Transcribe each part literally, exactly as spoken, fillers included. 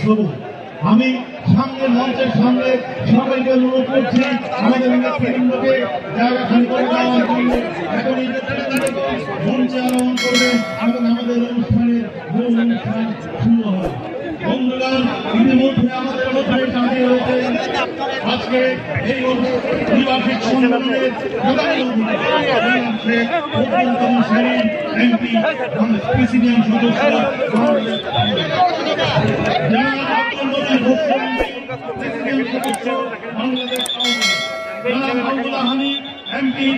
সবুজ। আমি সামনে মঞ্চের সামনে সবাইকে অনুরোধ করছি আমাদের নেতৃবৃন্দকে জায়গা খালি করে দেওয়ার জন্য। এখন এই নেতৃবৃন্দকে মঞ্চে আরোহণ করবে এবং আমাদের অনুষ্ঠানের মূল অনুষ্ঠান শুরু হবে। বন্ধুগণ, ইতিমধ্যে আমাদের মধ্যে দাঁড়িয়ে রয়েছে আজকে এই দ্বিবার্ষিক সম্মেলনের প্রধান অতিথি অত্যন্তম শ্রেণীর এমপি প্রেসিডেন্ট সদস্য বাংলাদেশ হানি এমপি।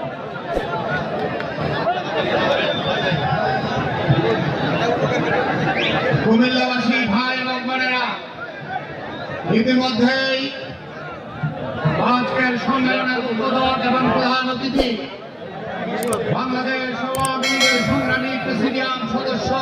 কুমিল্লাবাসী ভাই এবং বোনেরা, ইতিমধ্যেই আজকের সম্মেলনের উদ্বোধক এবং প্রধান অতিথি বাংলাদেশ আওয়ামী লীগের সংগ্রামী প্রেসিডিয়াম সদস্য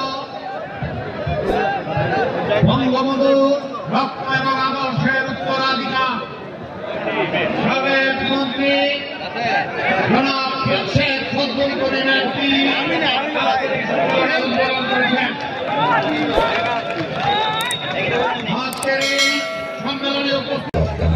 বঙ্গবন্ধু রক্ত এবং আদর্শের উত্তরাধিকার সাবেক মন্ত্রী জনাব শেখ ফজলুল করিম এমপি উদ্বোধন করেছেন। আজকের এই সম্মেলনে উপস্থিত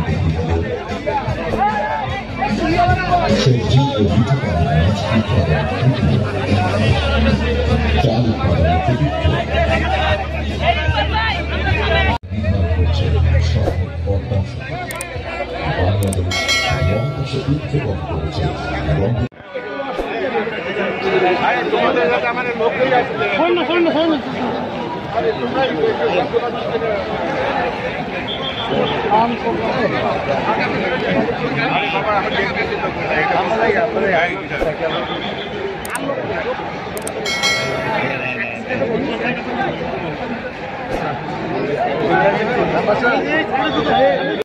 তোমাদের আমার লোকই আছে আমরা